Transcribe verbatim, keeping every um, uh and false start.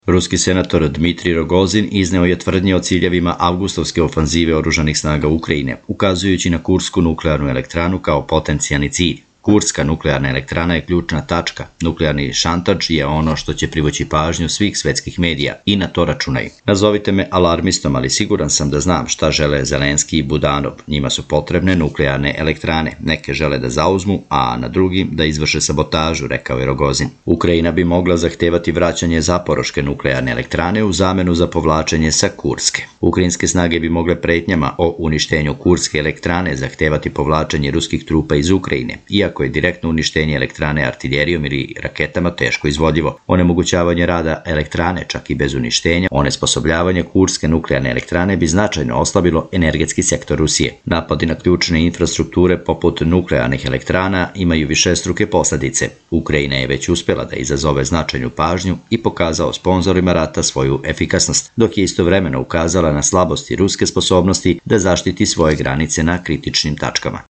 Ruski senator Dmitrij Rogozin izneo je tvrdnje o ciljevima avgustovske ofanzive oružanih snaga Ukrajine, ukazujući na Kursku nuklearnu elektranu kao potencijalni cilj. Kurska nuklearna elektrana je ključna tačka. Nuklearni šantač je ono što će privući pažnju svih svetskih medija i na to računaju. Nazovite me alarmistom, ali siguran sam da znam šta žele Zelenski i Budanov. Njima su potrebne nuklearne elektrane. Neke žele da zauzmu, a na drugim da izvrše sabotažu, rekao je Rogozin. Ukrajina bi mogla zahtevati vraćanje Zaporoške nuklearne elektrane u zamenu za povlačenje sa Kurske. Ukrajinske snage bi mogle pretnjama o uništenju Kurske elektrane zahtevati povlačenje ruskih trupa iz Ukrajine, iako je direktno uništenje elektrane artiljerijom ili raketama teško izvodljivo. Onemogućavanje rada elektrane, čak i bez uništenja, onesposobljavanje Kurske nuklearne elektrane bi značajno oslabilo energetski sektor Rusije. Napadi na ključne infrastrukture poput nuklearnih elektrana imaju višestruke posljedice. Ukrajina je već uspjela da izazove značajnu pažnju i pokazao sponzorima rata svoju efikasnost, dok je istovremeno ukazala na slabosti ruske sposobnosti da zaštiti svoje granice na kritičnim tačkama.